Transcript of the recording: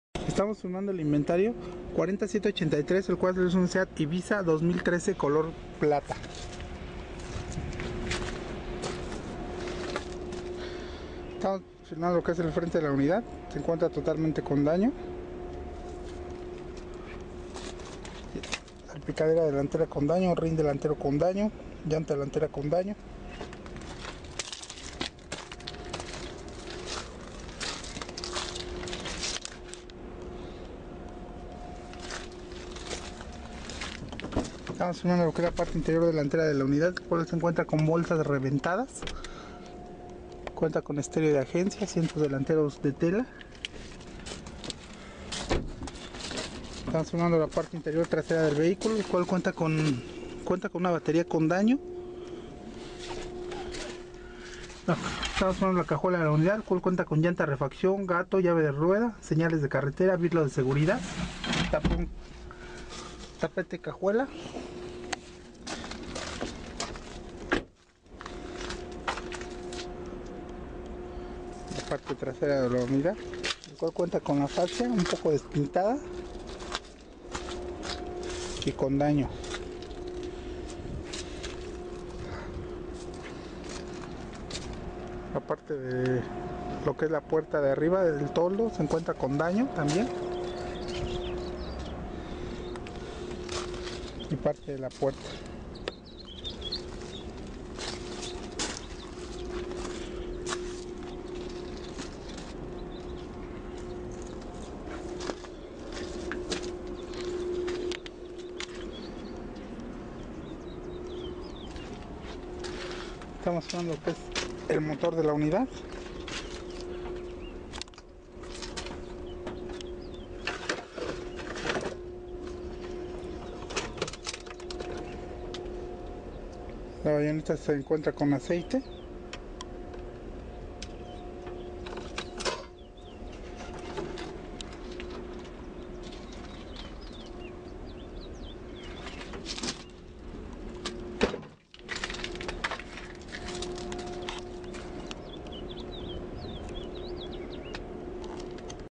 Estamos sumando el inventario 40783, el cual es un SEAT Ibiza 2013 color plata. Estamos filmando lo que es el frente de la unidad. Se encuentra totalmente con daño. Salpicadera delantera con daño, rin delantero con daño, llanta delantera con daño. Estamos filmando lo que es la parte interior delantera de la unidad, el cual se encuentra con bolsas reventadas. Cuenta con estéreo de agencia, asientos delanteros de tela. Estamos filmando la parte interior trasera del vehículo, el cual cuenta con una batería con daño. Estamos filmando la cajuela de la unidad, el cual cuenta con llanta refacción, gato, llave de rueda, señales de carretera, vidrio de seguridad, tapete cajuela. La parte trasera de la unidad, el cual cuenta con la fascia un poco despintada y con daño. La parte de lo que es la puerta de arriba del toldo se encuentra con daño también, y parte de la puerta. Estamos viendo lo que es el motor de la unidad. La bayoneta se encuentra con aceite.